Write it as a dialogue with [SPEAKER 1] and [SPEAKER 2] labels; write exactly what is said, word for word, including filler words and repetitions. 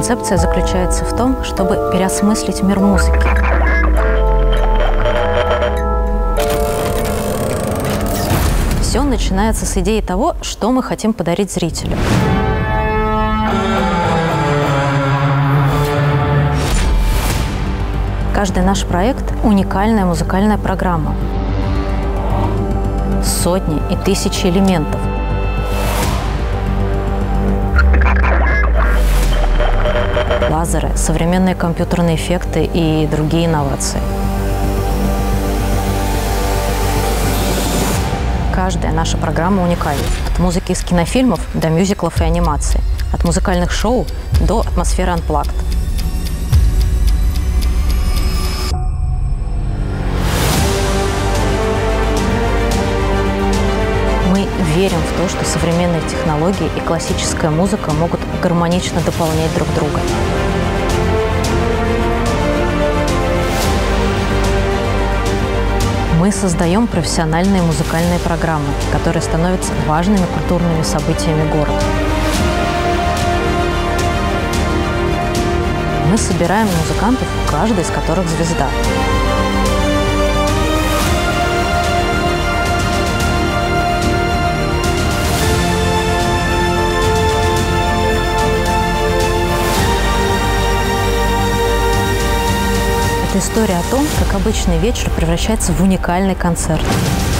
[SPEAKER 1] концепция заключается в том, чтобы переосмыслить мир музыки. Все начинается с идеи того, что мы хотим подарить зрителю. Каждый наш проект – уникальная музыкальная программа. Сотни и тысячи элементов. Лазеры, современные компьютерные эффекты и другие инновации. Каждая наша программа уникальна. От музыки из кинофильмов до мюзиклов и анимации. От музыкальных шоу до атмосферы Unplugged. Мы верим в то, что современные технологии и классическая музыка могут гармонично дополнять друг друга. Мы создаем профессиональные музыкальные программы, которые становятся важными культурными событиями города. Мы собираем музыкантов, каждый из которых звезда. Это история о том, как обычный вечер превращается в уникальный концерт.